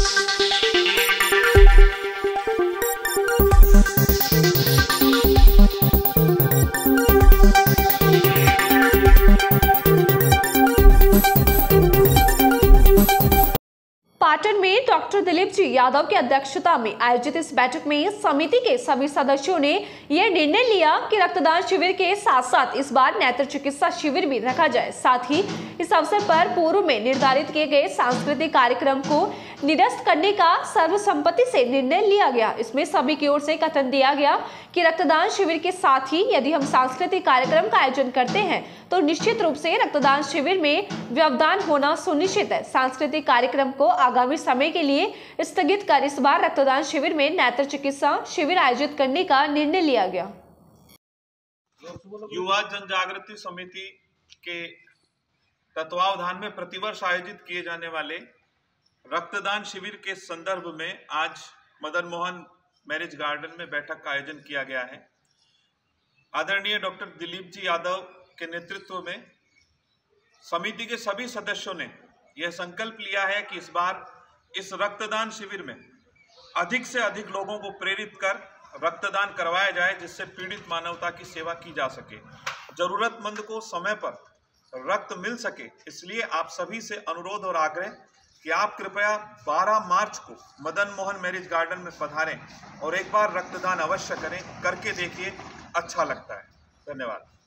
पाटन में डॉक्टर दिलीप जी यादव की अध्यक्षता में आयोजित इस बैठक में समिति के सभी सदस्यों ने यह निर्णय लिया कि रक्तदान शिविर के साथ साथ इस बार नेत्र चिकित्सा शिविर भी रखा जाए। साथ ही इस अवसर पर पूर्व में निर्धारित किए गए सांस्कृतिक कार्यक्रम को निरस्त करने का सर्वसम्मति से निर्णय लिया गया। इसमें सभी की ओर से कथन दिया गया कि रक्तदान शिविर के साथ ही यदि हम सांस्कृतिक कार्यक्रम का आयोजन करते हैं तो निश्चित रूप से रक्तदान शिविर में व्यवधान होना सुनिश्चित है। सांस्कृतिक कार्यक्रम को आगामी समय के लिए स्थगित कर इस बार रक्तदान शिविर में नेत्र चिकित्सा शिविर आयोजित करने का निर्णय लिया गया। युवा जन जागृति समिति के तत्वावधान में प्रतिवर्ष आयोजित किए जाने वाले रक्तदान शिविर के संदर्भ में आज मदन मोहन मैरिज गार्डन में बैठक का आयोजन किया गया है। आदरणीय डॉक्टर दिलीप जी यादव के नेतृत्व में समिति के सभी सदस्यों ने यह संकल्प लिया है कि इस बार इस रक्तदान शिविर में अधिक से अधिक लोगों को प्रेरित कर रक्तदान करवाया जाए, जिससे पीड़ित मानवता की सेवा की जा सके, जरूरतमंद को समय पर रक्त मिल सके। इसलिए आप सभी से अनुरोध और आग्रह कि आप कृपया 12 मार्च को मदन मोहन मैरिज गार्डन में पधारें और एक बार रक्तदान अवश्य करें। करके देखिए, अच्छा लगता है। धन्यवाद।